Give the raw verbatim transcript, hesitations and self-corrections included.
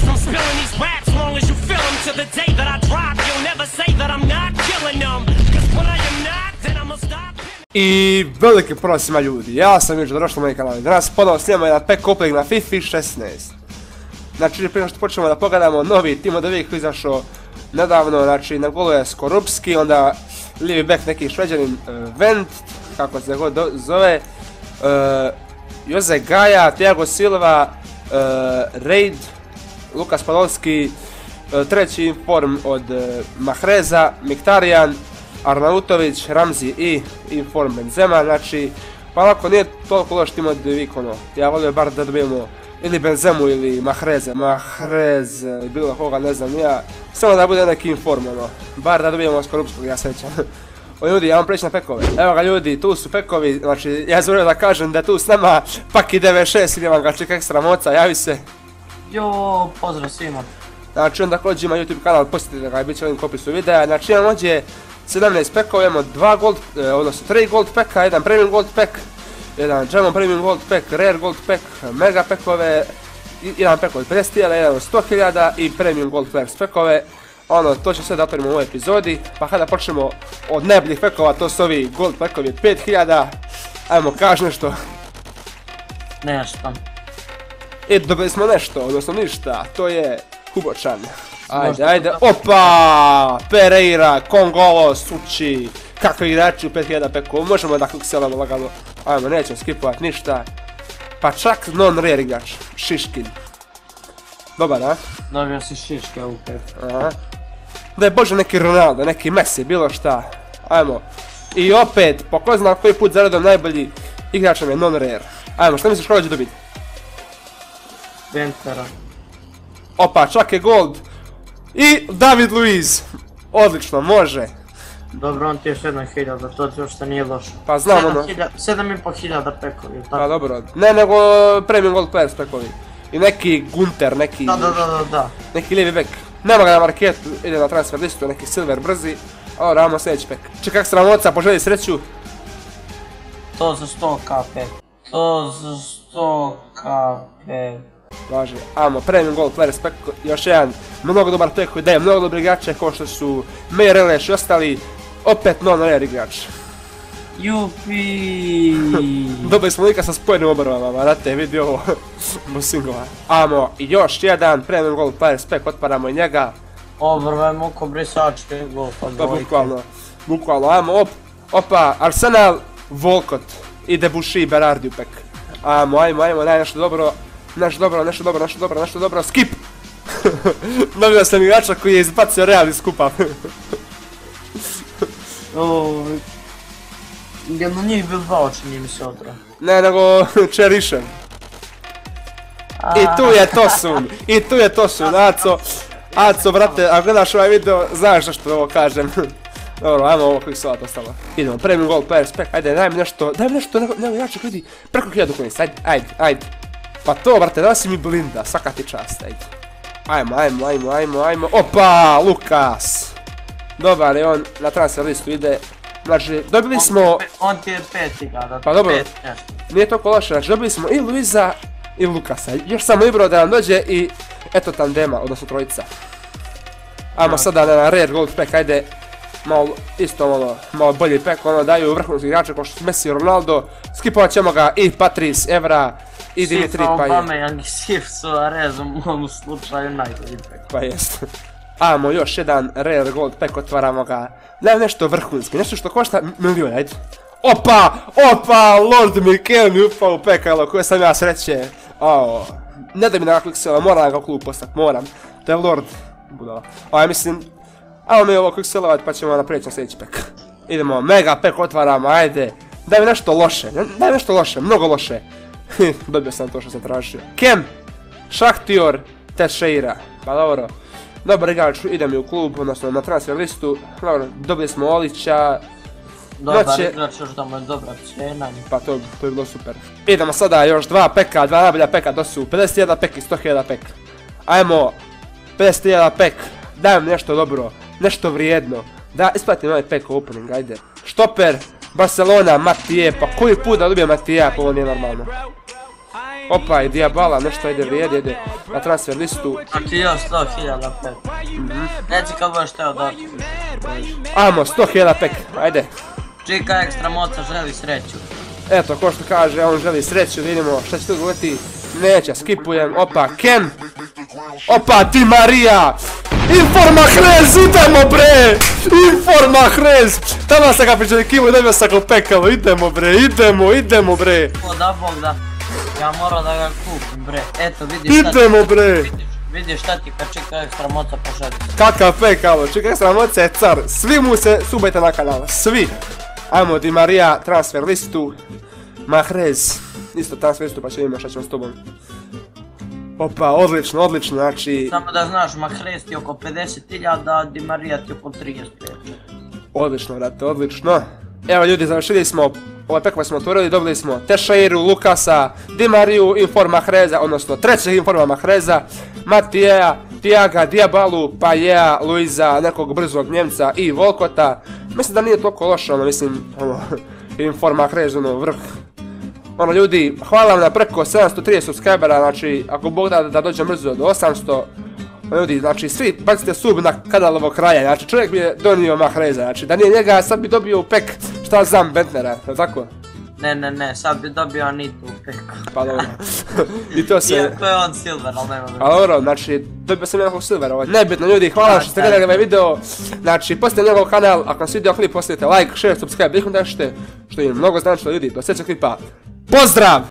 I'm spilling these raps long as you feel them to the day that I drop. You'll never say that I'm not killing them. Cause when I am not, then I'ma stop. I veliki pozdrav svima ljudi, ja sam Juđo, došli na moj kanal i danas ponovo snimamo jedan pack opening na FIFA šesnaest. Znači prije što počnemo da pogledamo novi Team of the Week koji je izašao nedavno, znači na golu je Skorupski, onda lijevi back neki šveđanin uh, Vent, kako se god zove, uh, Jose Gaja, Thiago Silva, uh, Reid, Lukas Podolski, uh, treći inform od uh, Mahreza, Mkhitaryan, Arnautović, Ramzi i inform Benzema, znači pa ovako nije toliko loš Team of the Week ono, ja volio bar da dobijemo ili Benzemu ili Mahreze, Mahrez, bilo koga ne znam ja, samo da bude neki inform ono, bar da dobijemo Skorupskog, ja sećam. O ljudi, ja vam preći na pekove, evo ga ljudi, tu su pekovi, znači ja zavrlo da kažem da je tu s nama Paki devedeset šest ili vam ga čeka ekstra moca, javi se. Jo, pozdrav svima. Znači onda kođe ima YouTube kanal, posjetite ga i bit će link u opisu videa, znači imamo ovdje sedamnaest pekova, imamo dva gold, odnosno tri gold peka, jedan premium gold pack, jedan Gemon premium gold pack, rare gold pack, mega pekove, jedan pek od pedeset hiljada, jedan od sto hiljada i premium gold flex pekove. Ono, to će sve da otvorimo u ovoj epizodi, pa kada počnemo od najboljih pekova, to su ovi gold pekovi od pet hiljada, ajmo kaži nešto. Nešto. I dobili smo nešto, odnosno ništa, to je Hubočan. Ajde, ajde, opa! Pereira, Kongolo, Suči, kakvi igrači u pet hiljada pekova, možemo da kukselamo lagano. Ajmo, nećemo skipovat ništa. Pa čak non-rare igrač, Šiškin. Dobar, a? Dobio si Šiške u pet. Aha. Da je bože neki Ronaldo, neki Messi, bilo šta. Ajmo. I opet, po ko zna koji put zaredom najbolji igrač nam je non-rare. Ajmo, šta misliš ko će dobiti? Ventera. Opa, čak je gold. I David Luiz. Odlično, može. Dobro, on ti je sedam hiljada, to još što nije loše. Pa znam ono. sedam i pol hiljada pekovi, tako? Pa dobro, ne nego premium gold players pekovi. I neki Gunter, neki... Da, da, da, da, da. Neki lijevi back. Nema ga na marketu, ide na transfer listu, neki silver brzi. Ovo ramo sljedeći pack. Čekak sramoca, poželi sreću. To za sto ka pe. To za sto ka pe. Važi, amo, premium gold players pack, još jedan mnogo dobar pack koji daje mnogo dobri igrače kao što su Meir Eleš i ostali, opet non-rare igrač. Jupi. Dobili smo lika sa spojenim obrvama, vrate, vidi ovo, Musingova. Amo, još jedan premium gold players pack, otvaramo i njega. Obrve muko brisačke, gol pa Da, dvojke. bukvalno, bukvalno, amo, op, opa, Arsenal, Volkot i Debussy Berardi pack. Amo, ajmo, ajmo, daj nešto dobro. Nešto dobro, nešto dobro, nešto dobro, nešto dobro, skip! Dobio sam igrača koji je izbacio Real iz kupa. Jedno njih Bilbao čini mi se otra. Ne, nego Čerišem. I tu je Tosun, i tu je Tosun, Aco. Aco, brate, ako gledaš ovaj video, znaš zašto ovo kažem. Dobro, ajmo ovo koji salat ostalo. Idemo, premium gold players pack, ajde, daj mi nešto, daj mi nešto, nego igrača koji vidi preko hiljadu kunica, ajde, ajde, ajde. Pa to, brate, da si mi blinda, svaka ti čast, ajde. Ajmo, ajmo, ajmo, ajmo, ajmo, opa, Lukas! Dobar je on, na transfer listu ide. Znači, dobili smo... On ti je pet hiljada, pa dobro, pet nešto. Nije toliko loše, znači dobili smo i Luiza i Lukasa. Još samo ibrao da nam dođe i eto tandema, odnosno trojica. Ajmo sada na rare gold pack, ajde. Malo, isto malo, malo bolji pack, ono daju vrhunski igrače kao što su Messi i Ronaldo. Skipovat ćemo ga i Patrice, Evra i Dimitri Payet. Sif Aubameyang i Sif Suarez u mom slučaju najbolji pack. Pa jest. Ajmo još jedan rare gold pack, otvaramo ga. Daj nešto vrhunski, nešto što košta milion, ajde. Opa, opa, Lord Mikel mi upao u pekalo, koje sam ja sreće. Ao, ne da mi na kliksela, moram ga u klub postat, moram. To je Lord budala. Aj, mislim, ajmo mi ovo klikselovat pa ćemo naprijeći na sljedeći pack. Idemo, mega pack otvaramo, ajde. Daj mi nešto loše, daj mi nešto loše, mnogo loše. Dobio sam to što sam tražio. Kem, Šahtior, Teixeira, pa dobro. Dobar igrač, ide mi u klub, odnosno na transfer listu. Dobro, dobili smo Olića. Dobar igrač, još da mu je dobra cijena. Pa to, to je bilo super. Idemo sada još dva peka, dva najbolja peka, to su pedeset hiljada pek i sto hiljada pek. Ajmo, pedeset hiljada pek, daj mi nešto dobro, nešto vrijedno. Da, isplatim ovaj pek opening, ajde. Štoper, Barcelona, Matije, pa koji put da dobijem Matija, pa ovo nije normalno. Opa, i Diabala, nešto ide vrijedi, ide na transfer listu. A ti još sto hiljada pek. Reci kad budeš teo da otkupiš. Amo, sto hiljada pek, ajde. Čika ekstra moca želi sreću. Eto, ko što kaže, on želi sreću, vidimo šta će tu govoriti. Neće, skipujem, opa, Ken. Opa, Di Maria. Informa Hrez, idemo bre! Informa Hrez! Tamo sam ga priželjkivo i dobio sam ga pekalo, idemo bre, idemo, idemo bre! O da bog da, ja moram da ga kupim bre, eto vidiš šta ti... Idemo bre! Vidiš šta ti kad čika ekstra moca pošalje. Kakav pekalo, čika ekstra moca je car, svi mu se subajte na kanal, svi! Ajmo Di Maria, transfer listu, Mahrez, isto transfer listu pa će vidimo šta ćemo s tobom. Opa, odlično, odlično, znači... Samo da znaš, Mahrez ti oko pedeset hiljada, a Di Maria ti oko trideset pet. Odlično, vrate, odlično. Evo ljudi, završili smo, ovaj pek smo otvorili, dobili smo Teixeiru, Lukasa, Di Mariju, Informa Mahreza, odnosno trećeg Informa Mahreza, Matijeja, Tiaga, Diabalu, Pajea, Luiza, nekog brzog Njemca i Volkota. Mislim da nije toliko loše, ono, mislim, ono, Informa Mahrez, ono, vrh. Ono ljudi, hvala vam na preko sedamsto trideset subscribera, znači ako Bog da da dođem brzo do osamsto. Ljudi, znači svi bacite sub na kanal ovog kraja, znači čovjek mi je donio Mahreza, znači da nije njega sad bi dobio pek šta znam Bentnera, je tako? Ne, ne, ne, sad bi dobio Anitu pek. Pa dobro, i to se... Iako je on silver, ali nema A dobro, znači dobio sam nekog silvera, ovo je nebitno ljudi, hvala vam što ste gledali ovaj video. Znači, posjetite njegov kanal, ako vam se vidio klip, posjetite like, share, subscribe, ih onda što je mnogo značilo ljudi, do sljedećeg klipa. Pozdrav!